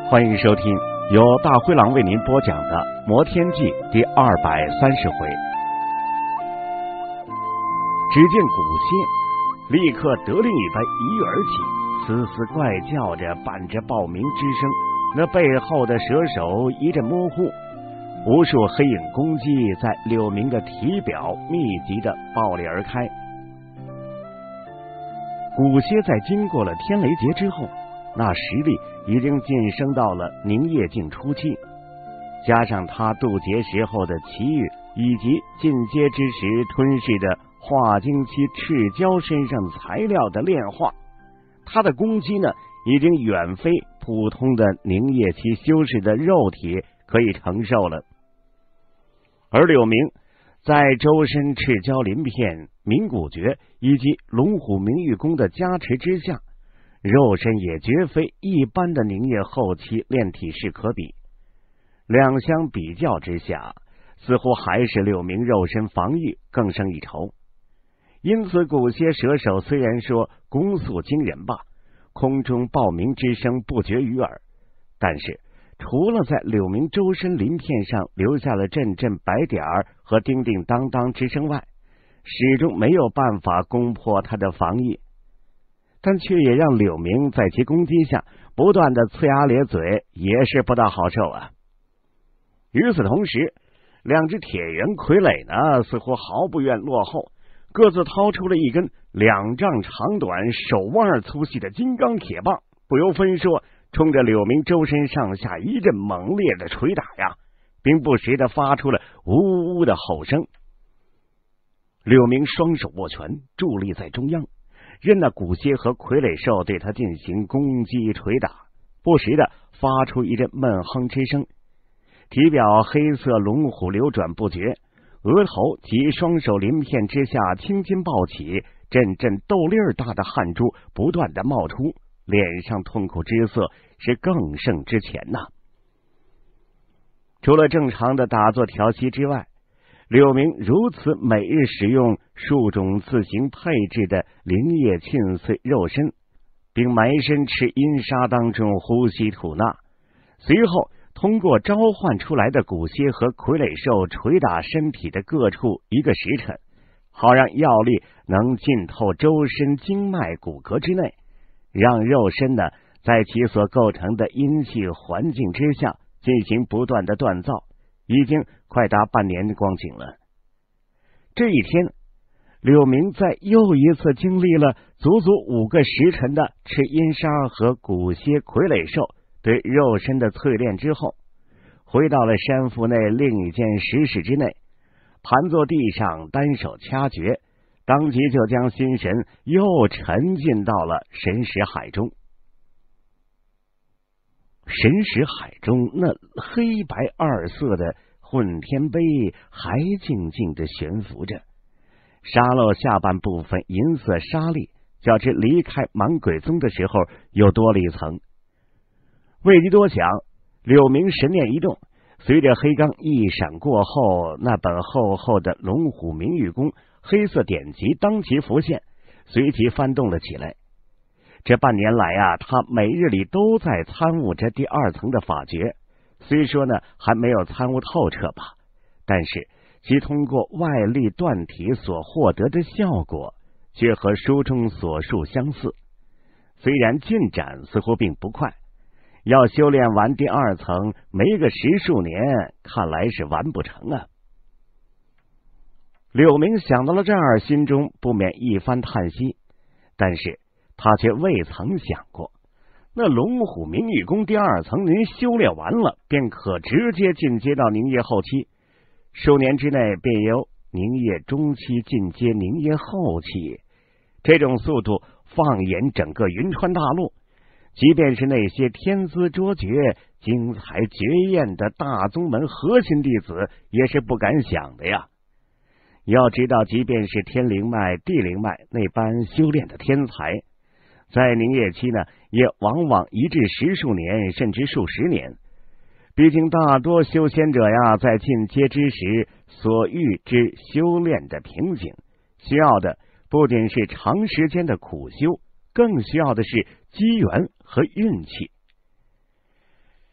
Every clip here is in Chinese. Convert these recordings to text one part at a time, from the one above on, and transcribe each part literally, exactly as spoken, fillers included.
欢迎收听由大灰狼为您播讲的《魔天记》第二百三十回。只见古蝎立刻得令一般一跃而起，嘶嘶怪叫着，伴着报鸣之声，那背后的蛇手一阵模糊，无数黑影攻击在柳明的体表密集的爆裂而开。古蝎在经过了天雷劫之后，那实力已经晋升到了凝液境初期，加上他渡劫时候的奇遇，以及进阶之时吞噬的化精期赤蛟身上材料的炼化，他的攻击呢，已经远非普通的凝液期修士的肉体可以承受了。而柳明在周身赤蛟鳞片、冥骨诀以及龙虎明玉功的加持之下，肉身也绝非一般的凝液后期炼体士可比。两相比较之下，似乎还是柳明肉身防御更胜一筹。因此古蝎蛇手虽然说攻速惊人吧，空中爆鸣之声不绝于耳，但是除了在柳明周身鳞片上留下了阵阵白点儿和叮叮当当之声外，始终没有办法攻破他的防御，但却也让柳明在其攻击下不断的呲牙咧嘴，也是不大好受啊。与此同时，两只铁猿傀儡呢，似乎毫不愿落后，各自掏出了一根两丈长短、手腕粗细的金刚铁棒，不由分说冲着柳明周身上下一阵猛烈的捶打呀，并不时的发出了呜呜的吼声。柳明双手握拳，伫立在中央，任那古蝎和傀儡兽对他进行攻击捶打，不时的发出一阵闷哼之声。体表黑色龙虎流转不绝，额头及双手鳞片之下青筋暴起，阵阵豆粒儿大的汗珠不断的冒出，脸上痛苦之色是更胜之前呐。除了正常的打坐调息之外，柳明如此每日使用数种自行配置的灵液沁碎肉身，并埋身赤阴沙当中呼吸吐纳，随后通过召唤出来的古蝎和傀儡兽捶打身体的各处一个时辰，好让药力能浸透周身经脉骨骼之内，让肉身呢在其所构成的阴气环境之下进行不断的锻造，已经快达半年光景了。这一天，柳明在又一次经历了足足五个时辰的赤阴沙和古蝎傀儡兽对肉身的淬炼之后，回到了山腹内另一间石室之内，盘坐地上，单手掐诀，当即就将心神又沉浸到了神识海中。神识海中那黑白二色的混天杯还静静的悬浮着，沙漏下半部分银色沙粒较之离开满鬼宗的时候又多了一层。未及多想，柳明神念一动，随着黑钢一闪过后，那本厚厚的龙虎明玉功黑色典籍当即浮现，随即翻动了起来。这半年来啊，他每日里都在参悟着第二层的法诀，虽说呢还没有参悟透彻吧，但是其通过外力断体所获得的效果却和书中所述相似。虽然进展似乎并不快，要修炼完第二层没个十数年，看来是完不成啊。柳明想到了这儿，心中不免一番叹息，但是他却未曾想过，那龙虎明玉功第二层您修炼完了，便可直接进阶到凝液后期，数年之内便由凝液中期进阶凝液后期。这种速度放眼整个云川大陆，即便是那些天资卓绝、精彩绝艳的大宗门核心弟子，也是不敢想的呀。要知道，即便是天灵脉、地灵脉那般修炼的天才，在凝液期呢，也往往一至十数年，甚至数十年。毕竟大多修仙者呀，在进阶之时所遇之修炼的瓶颈，需要的不仅是长时间的苦修，更需要的是机缘和运气。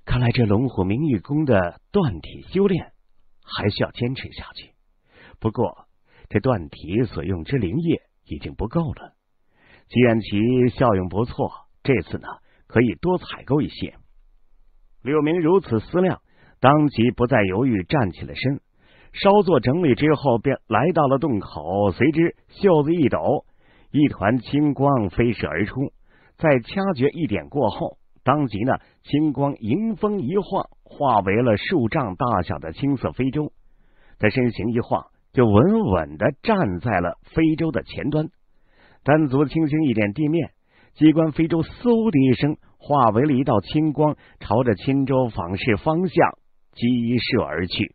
看来这龙虎明玉宫的断体修炼还需要坚持下去。不过这断体所用之灵液已经不够了，既然其效用不错，这次呢可以多采购一些。柳明如此思量，当即不再犹豫，站起了身，稍作整理之后，便来到了洞口。随之袖子一抖，一团青光飞射而出，在掐诀一点过后，当即呢，青光迎风一晃，化为了数丈大小的青色非洲。他身形一晃，就稳稳的站在了非洲的前端，单足轻轻一点地面，机关非洲嗖的一声化为了一道青光，朝着钦州坊市方向激射而去。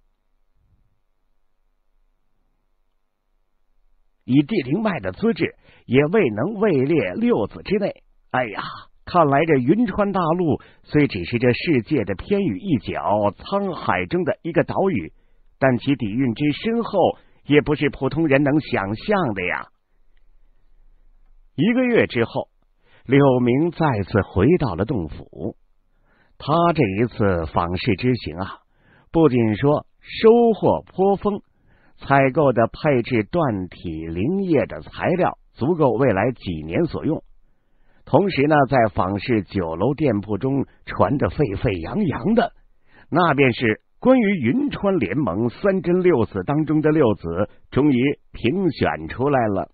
以地灵脉的资质，也未能位列六子之内。哎呀，看来这云川大陆虽只是这世界的偏远一角，沧海中的一个岛屿，但其底蕴之深厚，也不是普通人能想象的呀。一个月之后，柳明再次回到了洞府。他这一次访视之行啊，不仅说收获颇丰，采购的配置断体灵液的材料足够未来几年所用，同时呢，在访视酒楼店铺中传得沸沸扬扬的，那便是关于云川联盟三真六子当中的六子终于评选出来了。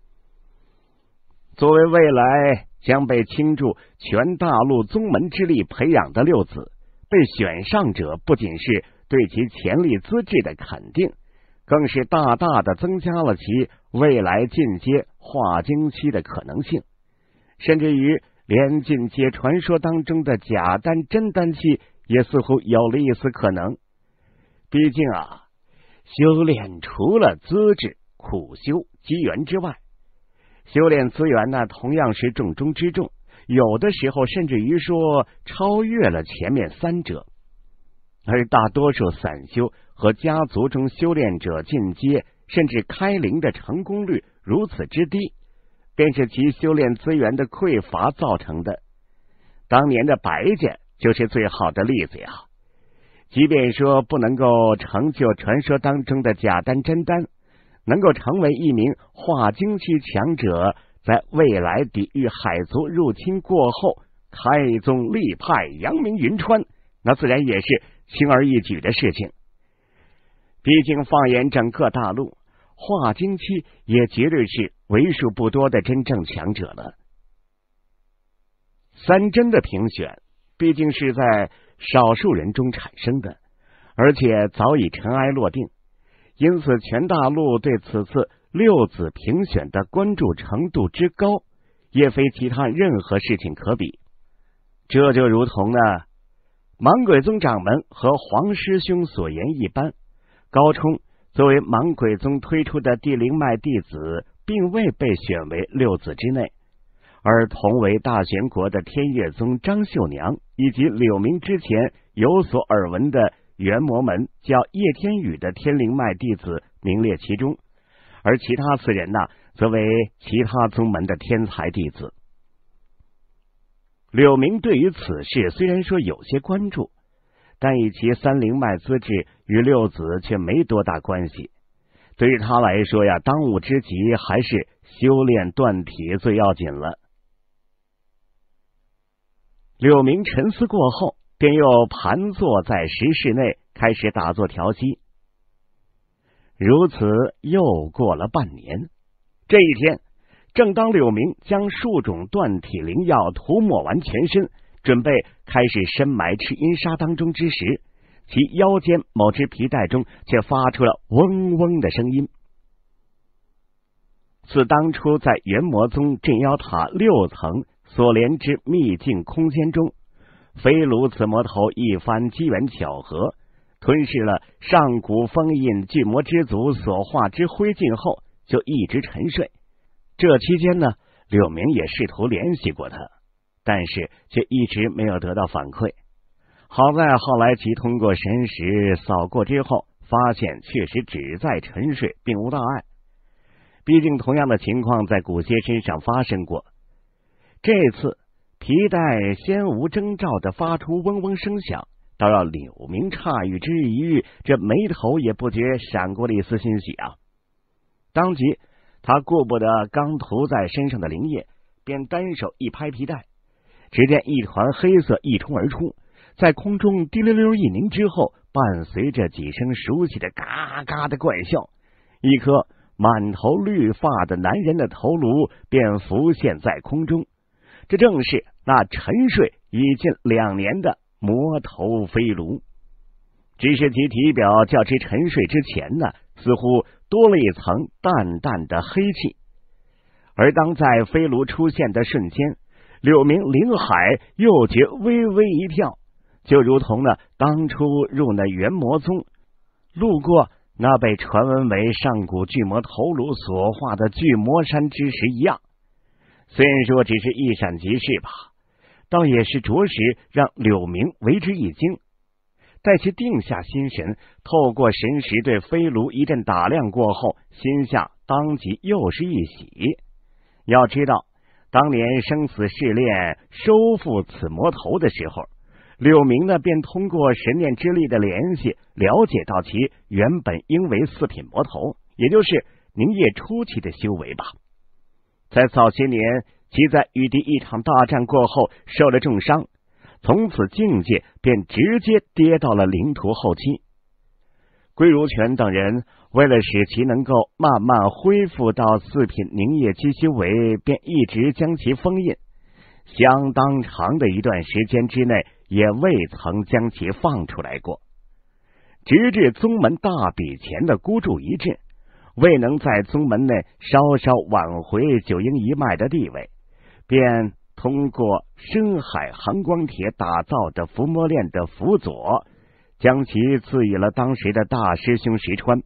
作为未来将被倾注全大陆宗门之力培养的六子，被选上者不仅是对其潜力资质的肯定，更是大大的增加了其未来进阶化精期的可能性，甚至于连进阶传说当中的假丹真丹期也似乎有了一丝可能。毕竟啊，修炼除了资质、苦修、机缘之外，修炼资源呢同样是重中之重，有的时候甚至于说超越了前面三者。而大多数散修和家族中修炼者进阶甚至开灵的成功率如此之低，便是其修炼资源的匮乏造成的。当年的白家就是最好的例子呀。即便说不能够成就传说当中的假丹真丹，能够成为一名化精期强者，在未来抵御海族入侵过后，开宗立派扬名云川，那自然也是轻而易举的事情。毕竟放眼整个大陆，化精期也绝对是为数不多的真正强者了。三真的评选毕竟是在少数人中产生的，而且早已尘埃落定，因此全大陆对此次六子评选的关注程度之高，也非其他任何事情可比。这就如同呢芒鬼宗掌门和黄师兄所言一般，高冲作为芒鬼宗推出的地灵脉弟子，并未被选为六子之内，而同为大玄国的天月宗张秀娘以及柳明之前有所耳闻的元魔门叫叶天宇的天灵脉弟子名列其中，而其他四人呢，则为其他宗门的天才弟子。柳明对于此事虽然说有些关注，但以其三灵脉资质与六子却没多大关系。对于他来说呀，当务之急还是修炼断体最要紧了。柳明沉思过后，便又盘坐在石室内，开始打坐调息。如此又过了半年，这一天，正当柳明将数种断体灵药涂抹完全身，准备开始深埋赤阴砂当中之时，其腰间某只皮带中却发出了嗡嗡的声音。自当初在元魔宗镇妖塔六层所连之秘境空间中，飞卢此魔头一番机缘巧合，吞噬了上古封印巨魔之族所化之灰烬后，就一直沉睡。这期间呢，柳明也试图联系过他，但是却一直没有得到反馈。好在后来其通过神识扫过之后，发现确实只在沉睡，并无大碍。毕竟同样的情况在古蝎身上发生过，这次皮带先无征兆的发出嗡嗡声响，倒让柳明诧异之余，这眉头也不觉闪过了一丝欣喜啊。当即他顾不得刚涂在身上的灵液，便单手一拍皮带，只见一团黑色一冲而出，在空中滴溜溜一凝之后，伴随着几声熟悉的嘎嘎的怪笑，一颗满头绿发的男人的头颅便浮现在空中。这正是那沉睡已近两年的魔头飞卢，只是其体表较之沉睡之前呢，似乎多了一层淡淡的黑气。而当在飞卢出现的瞬间，柳明灵海又觉微微一跳，就如同呢当初入那元魔宗，路过那被传闻为上古巨魔头颅所化的巨魔山之时一样。虽然说只是一闪即逝吧，倒也是着实让柳明为之一惊。待其定下心神，透过神识对飞卢一阵打量过后，心下当即又是一喜。要知道当年生死试炼收复此魔头的时候，柳明呢便通过神念之力的联系，了解到其原本应为四品魔头，也就是凝液初期的修为吧。在早些年，其在与敌一场大战过后受了重伤，从此境界便直接跌到了灵途后期。归如泉等人为了使其能够慢慢恢复到四品凝液期修为，便一直将其封印，相当长的一段时间之内也未曾将其放出来过。直至宗门大比前的孤注一掷，未能在宗门内稍稍挽回九阴一脉的地位，便通过深海寒光铁打造的伏魔链的辅佐，将其赐予了当时的大师兄石川。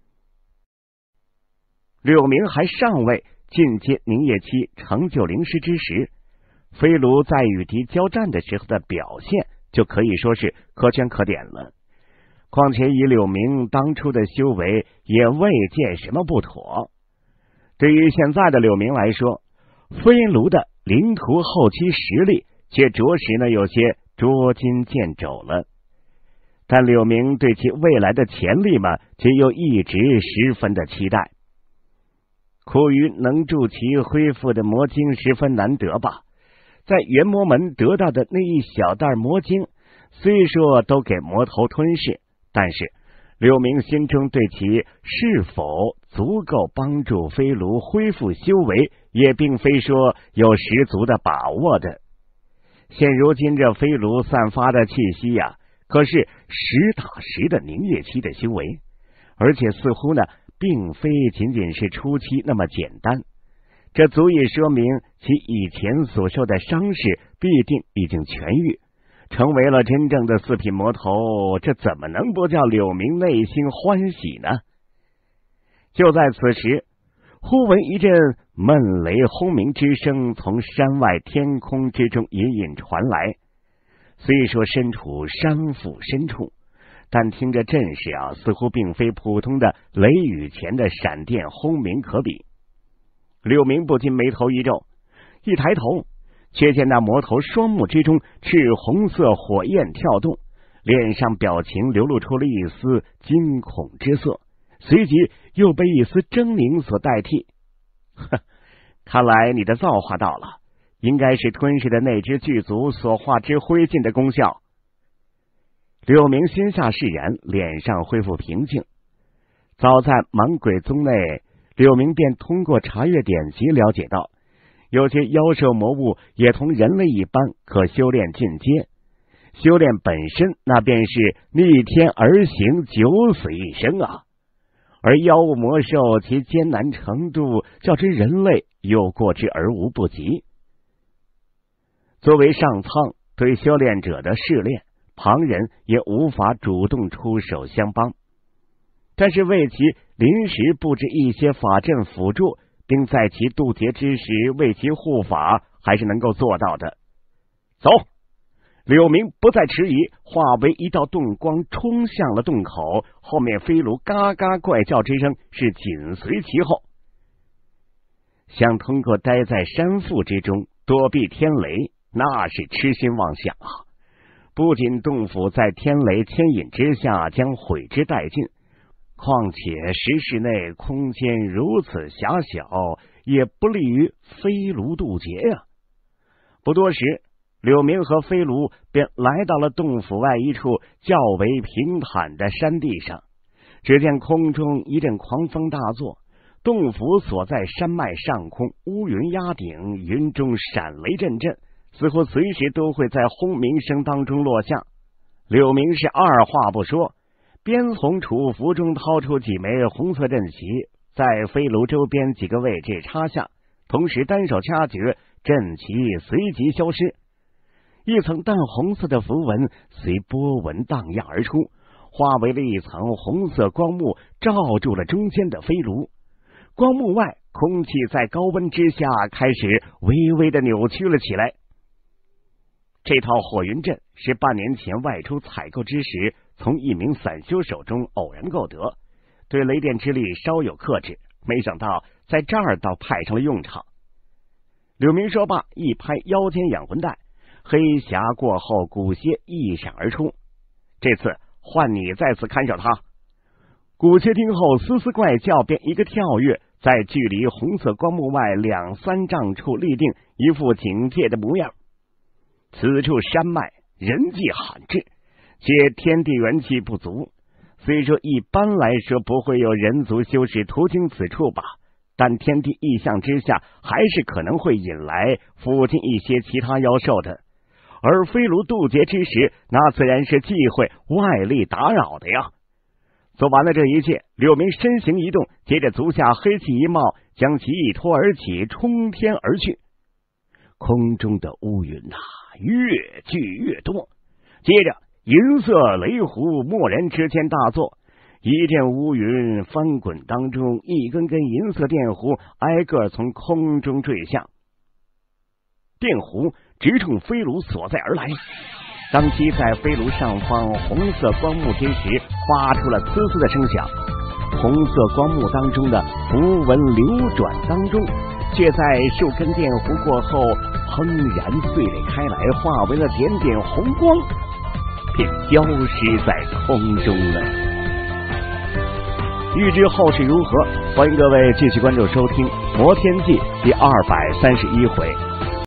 柳明还尚未进阶凝液期成就灵师之时，飞卢在与敌交战的时候的表现就可以说是可圈可点了。况且以柳明当初的修为，也未见什么不妥。对于现在的柳明来说，飞卢的灵途后期实力却着实呢有些捉襟见肘了。但柳明对其未来的潜力嘛，却又一直十分的期待。苦于能助其恢复的魔晶十分难得吧，在元魔门得到的那一小袋魔晶，虽说都给魔头吞噬，但是柳明心中对其是否足够帮助飞卢恢复修为，也并非说有十足的把握的。现如今这飞卢散发的气息呀、啊，可是实打实的凝液期的修为，而且似乎呢并非仅仅是初期那么简单，这足以说明其以前所受的伤势必定已经痊愈，成为了真正的四品魔头，这怎么能不叫柳明内心欢喜呢？就在此时，忽闻一阵闷雷轰鸣之声从山外天空之中隐隐传来。虽说身处山腹深处，但听着阵势啊，似乎并非普通的雷雨前的闪电轰鸣可比。柳明不禁眉头一皱，一抬头，却见那魔头双目之中赤红色火焰跳动，脸上表情流露出了一丝惊恐之色，随即又被一丝狰狞所代替。呵，看来你的造化到了，应该是吞噬的那只巨族所化之灰烬的功效。柳明心下释然，脸上恢复平静。早在满鬼宗内，柳明便通过查阅典籍了解到，有些妖兽魔物也同人类一般可修炼进阶，修炼本身那便是逆天而行，九死一生啊。而妖物魔兽其艰难程度，较之人类又过之而无不及。作为上苍对修炼者的试炼，旁人也无法主动出手相帮，但是为其临时布置一些法阵辅助，并在其渡劫之时为其护法，还是能够做到的。走！柳明不再迟疑，化为一道洞光冲向了洞口，后面飞卢嘎嘎怪叫之声是紧随其后。想通过待在山腹之中躲避天雷， 那是痴心妄想啊！不仅洞府在天雷牵引之下将毁之殆尽，况且石室内空间如此狭小，也不利于飞卢渡劫呀、啊。不多时，柳明和飞卢便来到了洞府外一处较为平坦的山地上。只见空中一阵狂风大作，洞府所在山脉上空乌云压顶，云中闪雷阵阵，似乎随时都会在轰鸣声当中落下。柳明是二话不说，边从楚服中掏出几枚红色阵旗，在飞卢周边几个位置插下，同时单手掐诀，阵旗随即消失。一层淡红色的符文随波纹荡漾而出，化为了一层红色光幕，罩住了中间的飞卢。光幕外，空气在高温之下开始微微的扭曲了起来。这套火云阵是半年前外出采购之时，从一名散修手中偶然购得，对雷电之力稍有克制，没想到在这儿倒派上了用场。柳明说罢，一拍腰间养魂带，黑匣过后，古蝎一闪而出。这次换你再次看守他。古蝎听后嘶嘶怪叫，便一个跳跃，在距离红色光幕外两三丈处立定，一副警戒的模样。此处山脉人迹罕至，且天地元气不足，虽说一般来说不会有人族修士途经此处吧，但天地异象之下，还是可能会引来附近一些其他妖兽的。而飞卢渡劫之时，那自然是忌讳外力打扰的呀。做完了这一切，柳明身形一动，接着足下黑气一冒，将其一拖而起，冲天而去。空中的乌云啊，越聚越多，接着银色雷弧蓦然之间大作，一阵乌云翻滚当中，一根根银色电弧挨个从空中坠下，电弧直冲飞卢所在而来。当其在飞卢上方红色光幕之时，发出了呲呲的声响。红色光幕当中的符文流转当中，却在数根电弧过后砰然碎裂开来，化为了点点红光，便消失在空中了。欲知后事如何，欢迎各位继续关注收听《魔天记》第二百三十一回。